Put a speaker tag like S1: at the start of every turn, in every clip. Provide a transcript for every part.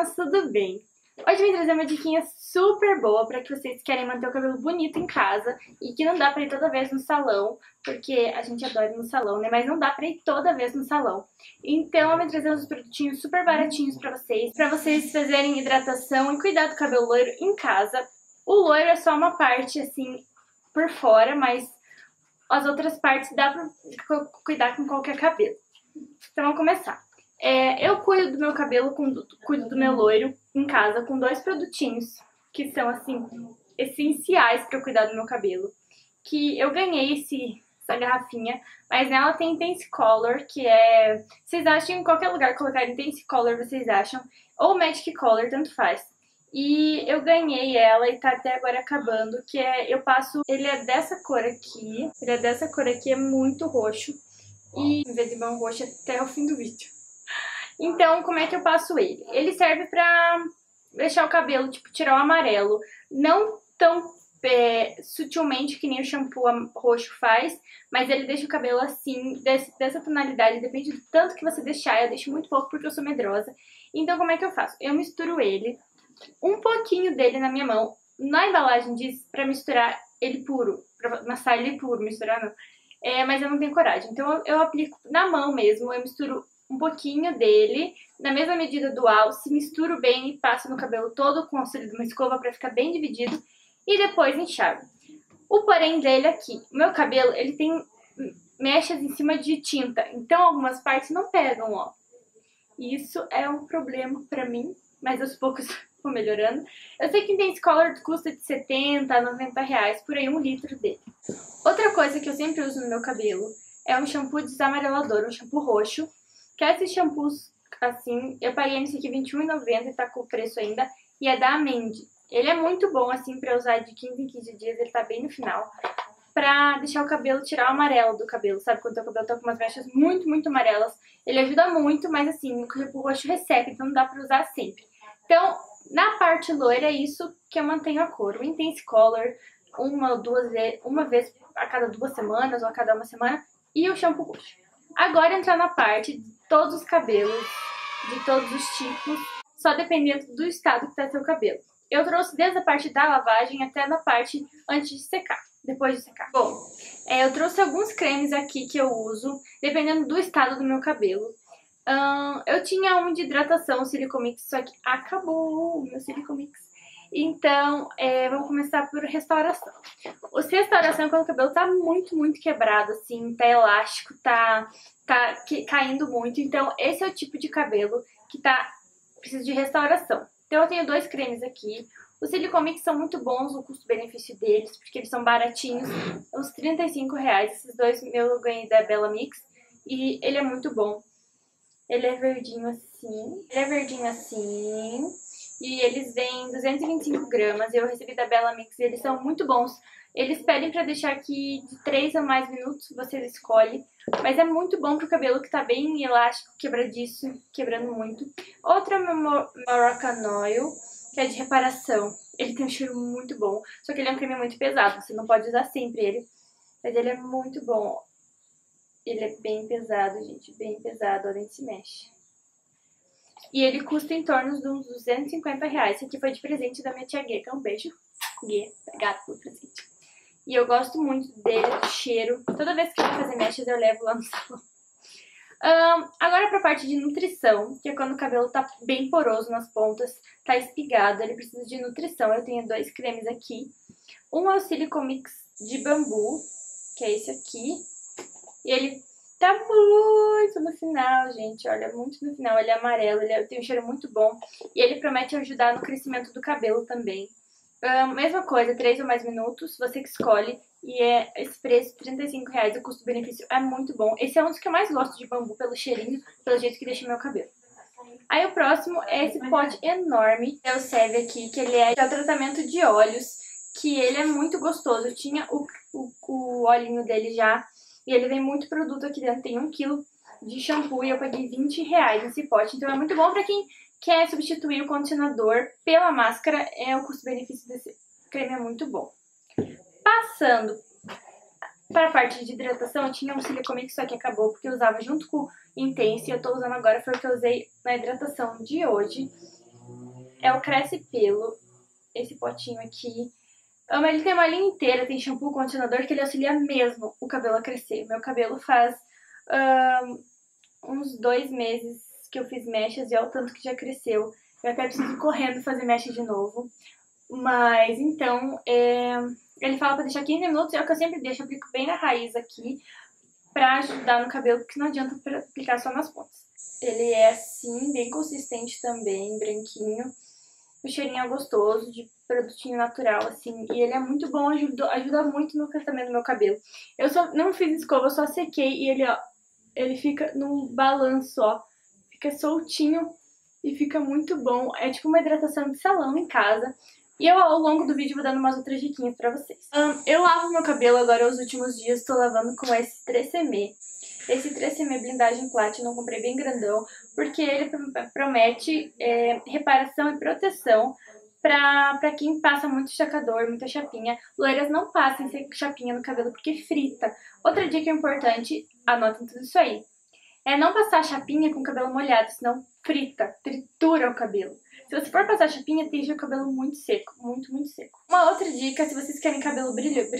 S1: meninas, tudo bem? Hoje eu vim trazer uma diquinha super boa para que vocês querem manter o cabelo bonito em casa e que não dá para ir toda vez no salão, porque a gente adora ir no salão, né? Mas não dá para ir toda vez no salão. Então eu vim trazer uns produtinhos super baratinhos para vocês fazerem hidratação e cuidar do cabelo loiro em casa. O loiro é só uma parte assim por fora, mas as outras partes dá para cuidar com qualquer cabelo. Então vamos começar. Eu cuido do meu cabelo, cuido do meu loiro em casa com dois produtinhos que são assim essenciais para cuidar do meu cabelo. Que eu ganhei essa garrafinha, mas nela tem Intense Color, que é... Vocês acham em qualquer lugar colocar Intense Color, vocês acham, ou Magic Color, tanto faz. E eu ganhei ela e tá até agora acabando, que é... Eu passo... Ele é dessa cor aqui, é muito roxo. E em vez de mão roxa até o fim do vídeo. Então, como é que eu passo ele? Ele serve pra deixar o cabelo, tipo, tirar o amarelo. Não tão sutilmente que nem o shampoo roxo faz, mas ele deixa o cabelo assim, dessa tonalidade. Depende do tanto que você deixar. Eu deixo muito pouco porque eu sou medrosa. Então, como é que eu faço? Eu misturo ele, um pouquinho dele na minha mão. Na embalagem diz pra misturar ele puro, pra amassar ele puro, misturar não. Mas eu não tenho coragem. Então, eu aplico na mão mesmo, eu misturo um pouquinho dele, na mesma medida do alce, misturo bem e passo no cabelo todo com o auxílio de uma escova para ficar bem dividido e depois enxago. O porém dele aqui, o meu cabelo, ele tem mechas em cima de tinta, então algumas partes não pegam, ó. Isso é um problema pra mim, mas aos poucos vou melhorando. Eu sei que Intense Color custa de 70 a 90 reais, por aí 1 litro dele. Outra coisa que eu sempre uso no meu cabelo é um shampoo desamarelador, um shampoo roxo. Que esses shampoos, assim, eu paguei nesse aqui R$21,90 e tá com o preço ainda. E é da Amende. Ele é muito bom, assim, pra usar de 15 em 15 dias, ele tá bem no final. Pra deixar o cabelo, tirar o amarelo do cabelo, sabe? Quando o teu cabelo tá com umas mechas muito, muito amarelas. Ele ajuda muito, mas assim, o roxo resseca, então não dá pra usar sempre. Então, na parte loira é isso que eu mantenho a cor. O Intense Color, uma vez a cada 2 semanas ou a cada 1 semana. E o shampoo roxo. Agora entrar na parte de todos os cabelos, de todos os tipos, só dependendo do estado que tá seu cabelo. Eu trouxe desde a parte da lavagem até na parte antes de secar, depois de secar. Bom, eu trouxe alguns cremes aqui que eu uso, dependendo do estado do meu cabelo. Eu tinha um de hidratação, o Silicomix, só que acabou o meu Silicomix. Então, vamos começar por restauração. O restauração é quando o cabelo tá muito, muito quebrado, assim, tá elástico, tá caindo muito. Então, esse é o tipo de cabelo que precisa de restauração. Então, eu tenho 2 cremes aqui. Os Silicomix são muito bons, o custo-benefício deles, porque eles são baratinhos, uns R$35. Esses 2 eu ganhei da Bella Mix e ele é muito bom. Ele é verdinho assim, e eles vêm 225 gramas, eu recebi da Bella Mix e eles são muito bons. Eles pedem pra deixar aqui de 3 a mais minutos, você escolhe, mas é muito bom pro cabelo que tá bem elástico, quebradiço, quebrando muito. Outro é o meu Moroccan Oil, que é de reparação. Ele tem um cheiro muito bom, só que ele é um creme muito pesado, você não pode usar sempre ele, mas ele é muito bom. Ele é bem pesado, gente, bem pesado, olha, nem se mexe. E ele custa em torno de uns R$250. Esse aqui foi de presente da minha tia Gê, então um beijo, Gê, obrigada pelo presente. E eu gosto muito dele, do cheiro. Toda vez que eu vou fazer mechas eu levo lá no salão. Agora pra parte de nutrição, que é quando o cabelo tá bem poroso nas pontas, tá espigado, ele precisa de nutrição. Eu tenho 2 cremes aqui. Um é o Silicomix de bambu, que é esse aqui. E ele tá muito no final, gente, olha, muito no final. Ele é amarelo, ele tem um cheiro muito bom. E ele promete ajudar no crescimento do cabelo também. Mesma coisa, 3 ou mais minutos, você que escolhe. E esse preço, R$35, o custo-benefício é muito bom. Esse é um dos que eu mais gosto de bambu, pelo cheirinho, pelo jeito que deixa meu cabelo. Aí o próximo é esse pote enorme, é o Seve aqui, que ele é o tratamento de óleos, que ele é muito gostoso. Eu tinha o olhinho dele já. E ele vem muito produto aqui dentro, tem 1 kg de shampoo e eu paguei R$20 nesse pote. Então é muito bom pra quem quer substituir o condicionador pela máscara, o custo-benefício desse creme é muito bom. Passando para a parte de hidratação, eu tinha um Silicomix, só que acabou porque eu usava junto com o Intense e eu tô usando agora, foi o que eu usei na hidratação de hoje. é o Cresce Pelo, esse potinho aqui. Ele tem uma linha inteira, tem shampoo, condicionador, que ele auxilia mesmo o cabelo a crescer. Meu cabelo faz uns 2 meses que eu fiz mechas e olha o tanto que já cresceu. Eu até preciso ir correndo fazer mecha de novo. Mas, então, ele fala pra deixar 15 minutos, é o que eu sempre deixo, eu aplico bem na raiz aqui, pra ajudar no cabelo, porque não adianta aplicar só nas pontas. Ele é assim, bem consistente também, branquinho. O cheirinho é gostoso, de produtinho natural, assim. E ele é muito bom, ajuda muito no crescimento do meu cabelo. Eu só não fiz escova, eu só sequei e ele, ó, ele fica no balanço, ó. Fica soltinho e fica muito bom. É tipo uma hidratação de salão em casa. E eu, ao longo do vídeo, vou dando umas outras diquinhas pra vocês. Eu lavo meu cabelo agora, os últimos dias, tô lavando com esse 3CM. Esse 3CM Blindagem Platinum eu comprei bem grandão, porque ele promete reparação e proteção pra quem passa muito chacador, muita chapinha. Loiras, não passem chapinha no cabelo porque frita. Outra dica importante, anotem tudo isso aí, é não passar chapinha com o cabelo molhado, senão frita, tritura o cabelo. Se você for passar chapinha, deixa o cabelo muito seco, muito seco. Uma outra dica, se vocês querem cabelos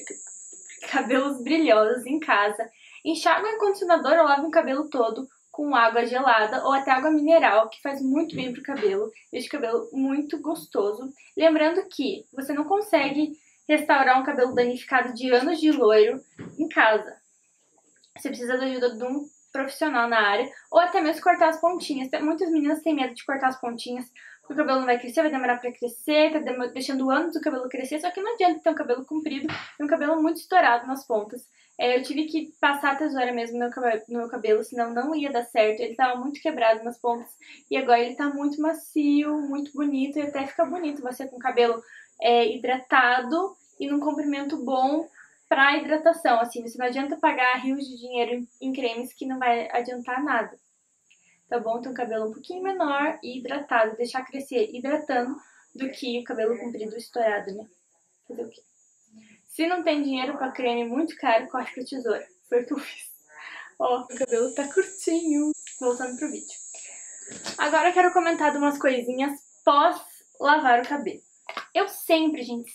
S1: brilhosos em casa, enxaguem o condicionador ou lavem o cabelo todo com água gelada ou até água mineral, que faz muito bem pro cabelo, deixa o cabelo muito gostoso. Lembrando que você não consegue restaurar um cabelo danificado de anos de loiro em casa. Você precisa da ajuda de um profissional na área, ou até mesmo cortar as pontinhas. Muitas meninas têm medo de cortar as pontinhas, porque o cabelo não vai crescer, vai demorar pra crescer, tá deixando anos do cabelo crescer, só que não adianta ter um cabelo comprido e um cabelo muito estourado nas pontas. Eu tive que passar a tesoura mesmo no meu cabelo, senão não ia dar certo. Ele tava muito quebrado nas pontas e agora ele tá muito macio, muito bonito, e até fica bonito você com o cabelo hidratado e num comprimento bom pra hidratação. Assim, você não adianta pagar rios de dinheiro em cremes que não vai adiantar nada. Tá bom? Ter um cabelo um pouquinho menor e hidratado, deixar crescer hidratando do que o cabelo comprido estourado, né? Fazer o quê? Se não tem dinheiro pra creme muito caro, corte com a tesoura. Foi o que eu fiz. Ó, o cabelo tá curtinho. Voltando pro vídeo. Agora eu quero comentar de umas coisinhas pós lavar o cabelo. Eu sempre, gente,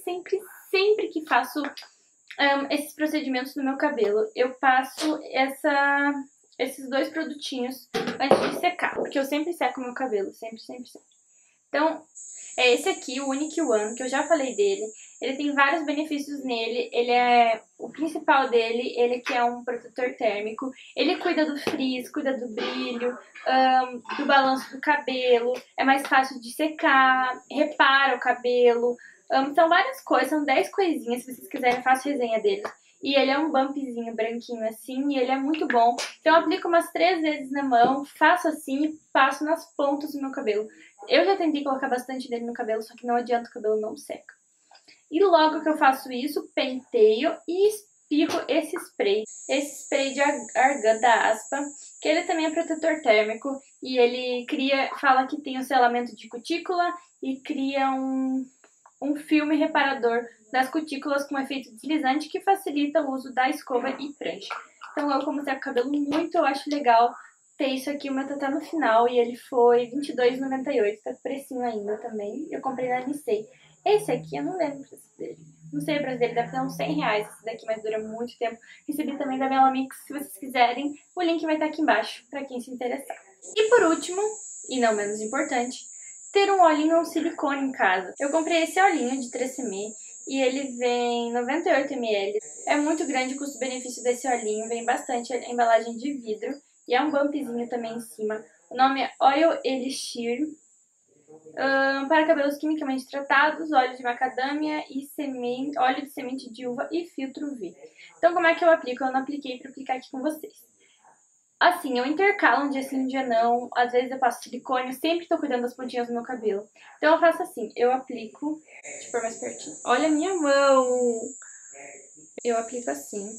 S1: sempre que faço esses procedimentos no meu cabelo, eu passo esses 2 produtinhos antes de secar, porque eu sempre seco o meu cabelo, sempre. Então, é esse aqui, o Unique One, que eu já falei dele. Ele tem vários benefícios nele, o principal dele, ele que é um protetor térmico, ele cuida do frizz, cuida do brilho, do balanço do cabelo, é mais fácil de secar, repara o cabelo, são várias coisas, são 10 coisinhas, se vocês quiserem eu faço resenha dele. E ele é um bumpzinho branquinho assim, e ele é muito bom. Então eu aplico umas 3 vezes na mão, faço assim e passo nas pontas do meu cabelo. Eu já tentei colocar bastante dele no cabelo, só que não adianta, o cabelo não seca. E logo que eu faço isso, penteio e espirro esse spray de argan da Aspa, que ele também é protetor térmico e ele fala que tem um selamento de cutícula e cria um filme reparador das cutículas com efeito deslizante que facilita o uso da escova e prancha. Então eu, como seco o cabelo muito, eu acho legal ter isso aqui. O meu tá até no final e ele foi R$22,98, tá com precinho ainda também. Eu comprei na Nissei. Esse aqui, eu não lembro o preço dele. Não sei o preço dele, deve ter uns R$100 esse daqui, mas dura muito tempo. Recebi também da Bella Mix, se vocês quiserem, o link vai estar aqui embaixo, pra quem se interessar. E por último, e não menos importante, ter um olhinho ou silicone em casa. Eu comprei esse olhinho de 3CM e ele vem 98 ml. É muito grande o custo-benefício desse olhinho, vem bastante a embalagem de vidro e é um bumpzinho também em cima. O nome é Oil Elixir. Para cabelos quimicamente tratados, óleo de macadâmia e óleo de semente de uva e filtro V. Então, como é que eu aplico? Eu não apliquei para aplicar aqui com vocês. Assim, eu intercalo um dia sim, um dia não. Às vezes eu passo silicone, eu sempre tô cuidando das pontinhas do meu cabelo. Então eu faço assim, eu aplico... Deixa eu pôr mais pertinho. Olha a minha mão! Eu aplico assim,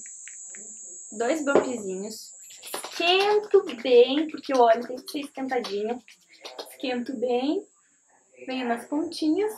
S1: 2 bumpzinhos. Esquento bem, porque o óleo tem que ser esquentadinho. Esquento bem. Venho nas pontinhas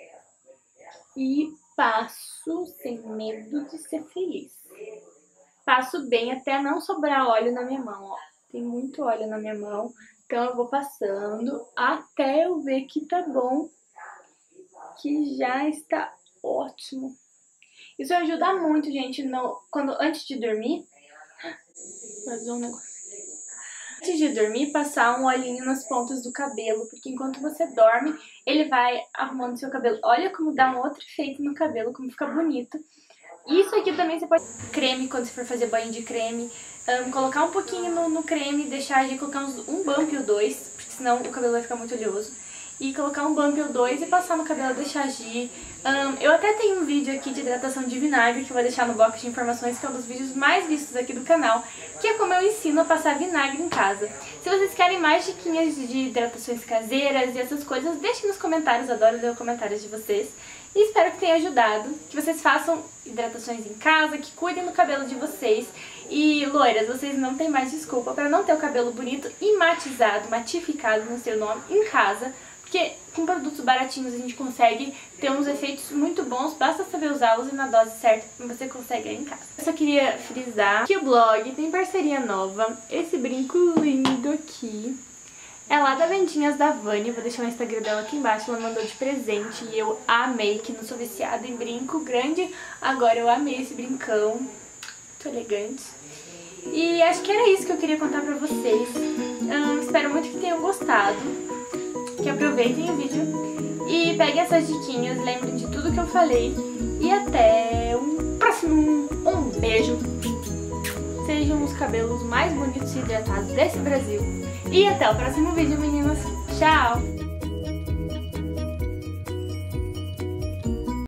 S1: e passo sem medo de ser feliz. Passo bem até não sobrar óleo na minha mão, ó. Tem muito óleo na minha mão, Então eu vou passando até eu ver que tá bom, que já está ótimo. Isso ajuda muito, gente, antes de dormir. Fazer um negócio. Antes de dormir, passar um olhinho nas pontas do cabelo, porque enquanto você dorme, ele vai arrumando seu cabelo. Olha como dá um outro efeito no cabelo, como fica bonito. Isso aqui também você pode... Creme, quando você for fazer banho de creme, colocar um pouquinho no creme, deixar agir, colocar um bump ou dois, porque senão o cabelo vai ficar muito oleoso. E colocar um bump ou dois e passar no cabelo, deixar agir. Eu até tenho um vídeo aqui de hidratação de vinagre que eu vou deixar no box de informações, que é um dos vídeos mais vistos aqui do canal, que é como eu ensino a passar vinagre em casa. Se vocês querem mais diquinhas de hidratações caseiras e essas coisas, deixem nos comentários, adoro ler os comentários de vocês. E espero que tenha ajudado, que vocês façam hidratações em casa, que cuidem do cabelo de vocês. E loiras, vocês não têm mais desculpa para não ter o cabelo bonito e matizado, matificado no seu nome em casa. Porque com produtos baratinhos a gente consegue ter uns efeitos muito bons, basta saber usá-los e na dose certa você consegue aí em casa. Eu só queria frisar que o blog tem parceria nova, esse brinco lindo aqui é lá da Vendinhas da Vani, vou deixar o Instagram dela aqui embaixo, ela mandou de presente e eu amei, que não sou viciada em brinco grande, agora eu amei esse brincão, muito elegante. E acho que era isso que eu queria contar pra vocês, espero muito que tenham gostado. Que aproveitem o vídeo e peguem essas diquinhas, lembrem de tudo que eu falei e até um próximo. Um beijo, sejam os cabelos mais bonitos e hidratados desse Brasil e até o próximo vídeo, meninas. Tchau!